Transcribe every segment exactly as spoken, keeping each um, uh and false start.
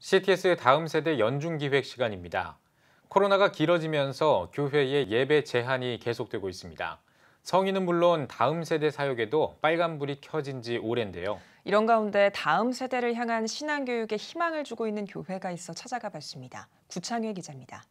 씨티에스의 다음 세대 연중 기획 시간입니다. 코로나가 길어지면서 교회의 예배 제한이 계속되고 있습니다. 성인은 물론 다음 세대 사역에도 빨간불이 켜진 지 오랜데요. 이런 가운데 다음 세대를 향한 신앙교육에 희망을 주고 있는 교회가 있어 찾아가 봤습니다. 구창회 기자입니다.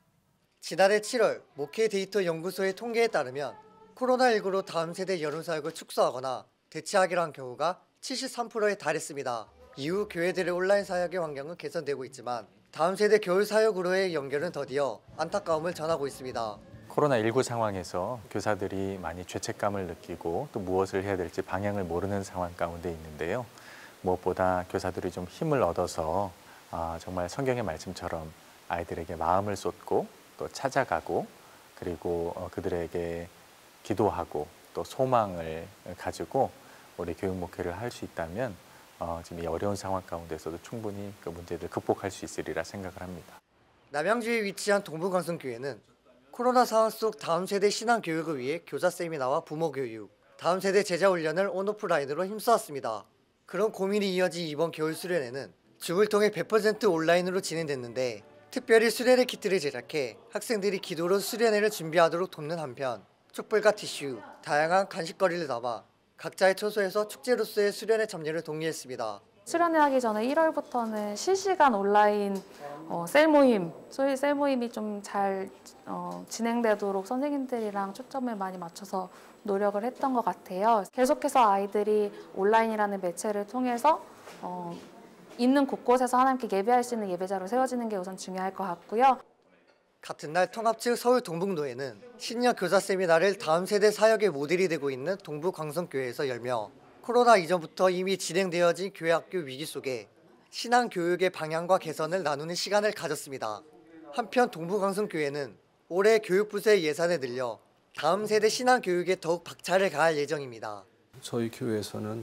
지난해 칠월 목회 데이터 연구소의 통계에 따르면 코로나십구로 다음 세대 여론 사역을 축소하거나 대체하기로 한 경우가 칠십삼 퍼센트에 달했습니다. 이후 교회들의 온라인 사역의 환경은 개선되고 있지만 다음 세대 교회 사역으로의 연결은 더디어 안타까움을 전하고 있습니다. 코로나십구 상황에서 교사들이 많이 죄책감을 느끼고 또 무엇을 해야 될지 방향을 모르는 상황 가운데 있는데요. 무엇보다 교사들이 좀 힘을 얻어서 정말 성경의 말씀처럼 아이들에게 마음을 쏟고 또 찾아가고 그리고 그들에게 기도하고 또 소망을 가지고 우리 교육 목회를 할 수 있다면 어, 지금 이 어려운 상황 가운데서도 충분히 그 문제를 극복할 수 있으리라 생각을 합니다. 남양주에 위치한 동부강성교회는 코로나 상황 속 다음 세대 신앙 교육을 위해 교사 세미나와 부모 교육, 다음 세대 제자 훈련을 온오프라인으로 힘써왔습니다. 그런 고민이 이어진 이번 겨울 수련회는 줌을 통해 백 퍼센트 온라인으로 진행됐는데 특별히 수련회 키트를 제작해 학생들이 기도로 수련회를 준비하도록 돕는 한편 촛불과 티슈, 다양한 간식거리를 담아 각자의 처소에서 축제로서의 수련회 참여를 독려했습니다. 수련회 하기 전에 일월부터는 실시간 온라인 어, 셀 모임, 소위 셀 모임이 좀 잘 어, 진행되도록 선생님들이랑 초점을 많이 맞춰서 노력을 했던 것 같아요. 계속해서 아이들이 온라인이라는 매체를 통해서 어, 있는 곳곳에서 하나님께 예배할 수 있는 예배자로 세워지는 게 우선 중요할 것 같고요. 같은 날 통합 측 서울 동북노회는 신년 교사 세미나를 다음 세대 사역의 모델이 되고 있는 동부광성교회에서 열며 코로나 이전부터 이미 진행되어진 교회학교 위기 속에 신앙 교육의 방향과 개선을 나누는 시간을 가졌습니다. 한편 동부광성교회는 올해 교육부서의 예산을 늘려 다음 세대 신앙 교육에 더욱 박차를 가할 예정입니다. 저희 교회에서는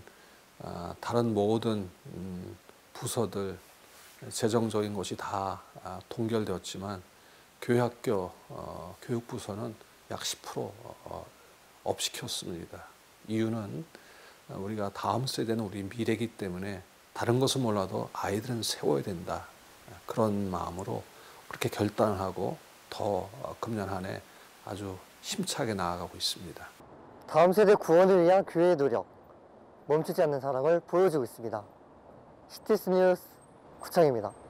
다른 모든 부서들 재정적인 것이 다 동결되었지만 교회학교 어, 교육부서는 약 십 퍼센트 어, 업시켰습니다. 이유는 우리가 다음 세대는 우리 미래이기 때문에 다른 것은 몰라도 아이들은 세워야 된다. 그런 마음으로 그렇게 결단을 하고 더 금년 한 해 아주 힘차게 나아가고 있습니다. 다음 세대 구원을 위한 교회의 노력, 멈추지 않는 사랑을 보여주고 있습니다. 씨티에스 뉴스 구창입니다.